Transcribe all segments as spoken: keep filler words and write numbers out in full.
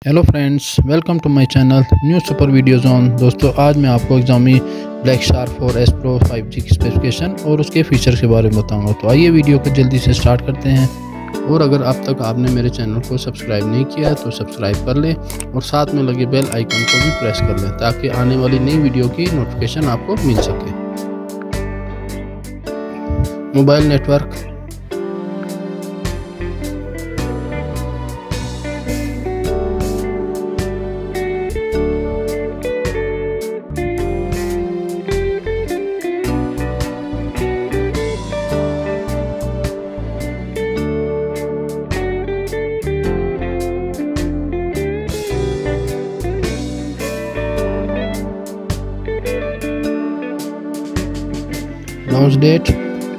Hello friends, welcome to my channel new super video zone. दोस्तों, आज मैं आपको Xiaomi black shark four S pro five G की specification और उसके फीचर्स के बारे में बताऊंगा। तो आइए वीडियो को जल्दी से स्टार्ट करते हैं। और अगर अब तक आपने मेरे चैनल को सब्सक्राइब नहीं किया है तो सब्सक्राइब कर लें और साथ में लगे बेल आइकन को भी प्रेस कर लें ताकि आने वाली नई वीडियो की नोटिफिकेशन आपको मिल सके। Mobile network, launch date,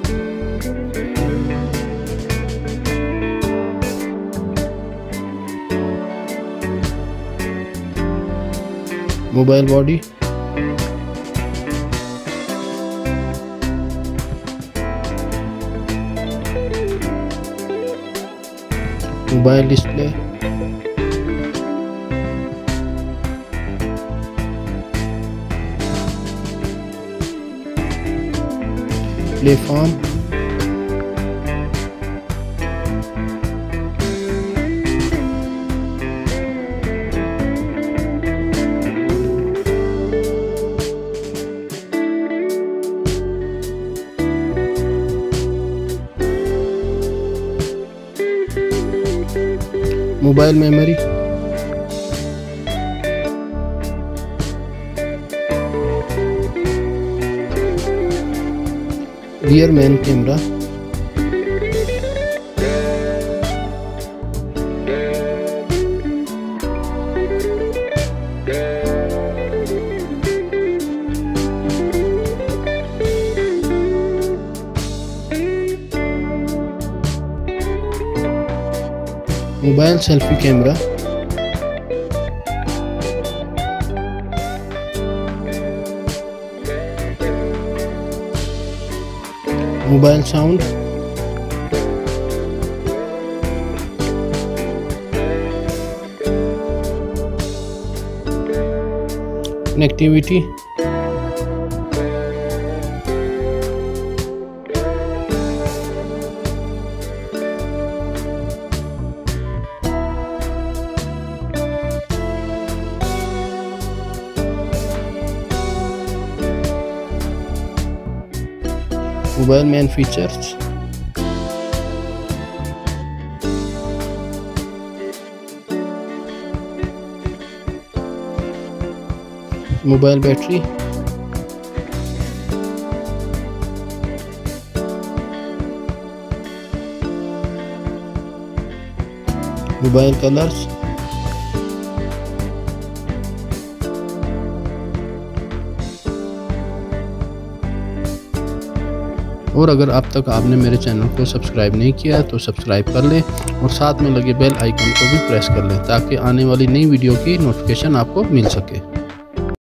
mobile body, mobile display, platform, mobile memory, rear main camera, mobile selfie camera, mobile sound, connectivity, mobile main features, mobile battery, mobile colours, और अगर अब तक आपने मेरे चैनल को सब्सक्राइब नहीं किया है तो सब्सक्राइब कर लें और साथ में लगे बेल आइकन को भी प्रेस कर लें ताकि आने वाली नई वीडियो की नोटिफिकेशन आपको मिल सके।